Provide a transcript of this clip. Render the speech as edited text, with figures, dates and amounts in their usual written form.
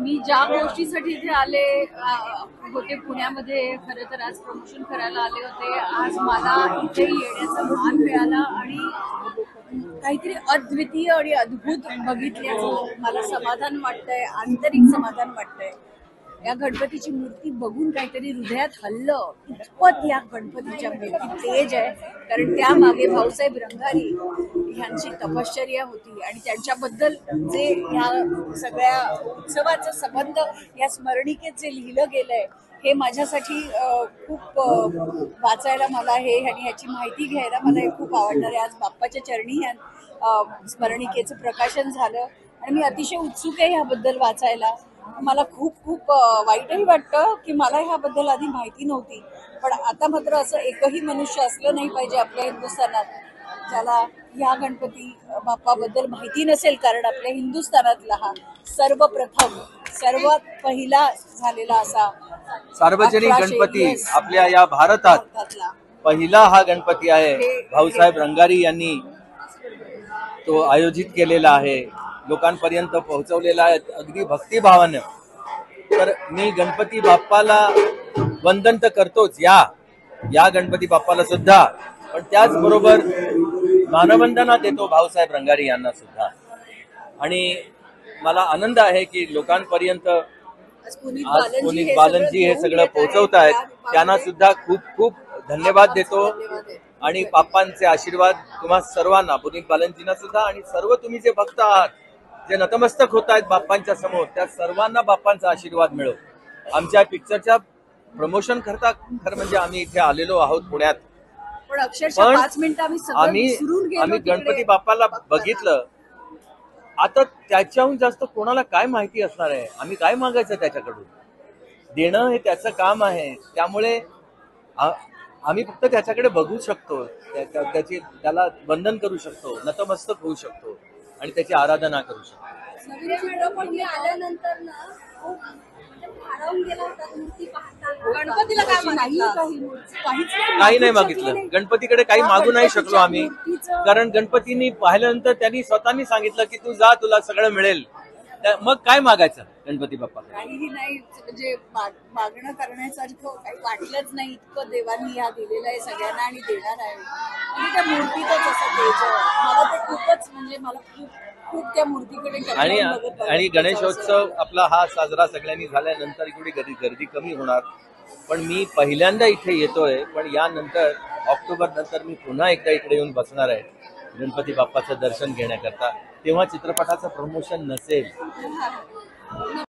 मी ज्या गोष्टीसाठी इथे आले होते पुण्यामध्ये, खरं तर आज प्रमोशन करायला आले होते. आज मला इथे येण्याचा मान मिळाला आणि काहीतरी अद्वितीय आणि अद्भुत बघितल्याचं मला समाधान वाटतंय, आंतरिक समाधान वाटतंय. या गणपतीची मूर्ती बघून काहीतरी हृदयात हल्लं. इतपत या गणपतीच्या मूर्ती तेज आहे, कारण त्यामागे भाऊसाहेब रंगारी ह्यांची तपश्चर्या होती आणि त्यांच्याबद्दल जे ह्या सगळ्या उत्सवाचा संबंध या स्मरणिकेत जे लिहिलं गेलंय हे माझ्यासाठी खूप वाचायला मला हे आणि ह्याची माहिती घ्यायला मला हे खूप आवडणार आहे. आज बाप्पाच्या चरणी ह्या स्मरणिकेचं प्रकाशन झालं आणि मी अतिशय उत्सुक आहे ह्याबद्दल वाचायला. मला खूप खूप वाईटही वाटतं की मला ह्याबद्दल आधी माहिती नव्हती, पण आता मात्र असं एकही मनुष्य असलं नाही पाहिजे आपल्या हिंदुस्थानात ज्याला ह्या गणपती बाप्पाबद्दल माहिती नसेल, कारण आपल्या हिंदुस्थानातला हा सर्वप्रथम सर्वात पहिला झालेला असा सार्वजनिक गणपती आपल्या या भारतात पहिला हा गणपती आहे. भाऊसाहेब रंगारी यांनी तो आयोजित केलेला आहे, लोकांपर्यंत पोहोचवलेला आहे अगदी भक्तिभावानं. तर मी गणपती बाप्पाला वंदन तर करतोच, या गणपती बाप्पाला सुद्धा, पण त्याचबरोबर मानवंदना देतो भाऊसाहेब रंगारी यांना सुद्धा. आणि मला आनंद आहे की लोकांपर्यंत आज पुनीत बालनजी हे सगळं पोहोचवत आहेत. त्यांना सुद्धा खूप खूप धन्यवाद देतो आणि बाप्पांचे आशीर्वाद तुम्हा सर्वांना, पुनीत बालनजींना सुद्धा आणि सर्व तुम्ही जे भक्त आहात, जे नतमस्तक होत आहेत बाप्पांच्या समोर, त्या सर्वांना बाप्पांचा आशीर्वाद मिळो. आमच्या पिक्चरच्या प्रमोशन करता खरं म्हणजे आम्ही इथे आलेलो आहोत पुण्यात, पण अक्षरशः 5 मिनिटं आम्ही गणपती बाप्पाला बघितलं. आता त्याच्याहून जास्त कोणाला काय माहिती असणार आहे? आम्ही काय मागायचं त्याच्याकडून? देणं हे त्याचं काम आहे. त्यामुळे आम्ही फक्त त्याच्याकडे बघू शकतो, त्याला वंदन करू शकतो, नतमस्तक होऊ शकतो आणि त्याची आराधना करू शकतो. आल्यानंतर ना खूप गणपतीला काही नाही मागितलं. गणपतीकडे काही मागू नाही शकलो आम्ही, कारण गणपतींनी पाहिल्यानंतर त्यांनी स्वतःनी सांगितलं की तू जा, तुला सगळं मिळेल. मग काय मागायचं गणपती बाप्पा? काहीही नाही, म्हणजे मागणं करण्यासारखं काही वाटलंच नाही. इतकं देवांनी ह्या दिलेलं आहे सगळ्यांना आणि देणार आहे. म्हणजे त्या मूर्तीतच असं द्यायचं मला ते खूपच, म्हणजे मला खूप त्या मूर्तीकडे. आणि गणेशोत्सव आपला हा साजरा सगळ्यांनी झाल्यानंतर इकडे गर्दी कमी होणार. पण मी पहिल्यांदा इथे येतोय, पण यानंतर ऑक्टोबर नंतर मी पुन्हा एकदा इकडे येऊन बसणार आहे गणपती बाप्पाचं दर्शन घेण्याकरता. तेव्हा चित्रपटाचं प्रमोशन नसेल.